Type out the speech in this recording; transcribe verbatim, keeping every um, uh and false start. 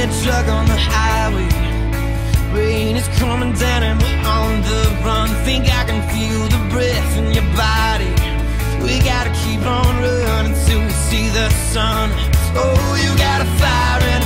red truck on the highway. Rain is coming down and we're on the run. Think I can feel the breath in your body. We gotta keep on running till we see the sun. Oh, you got a fire in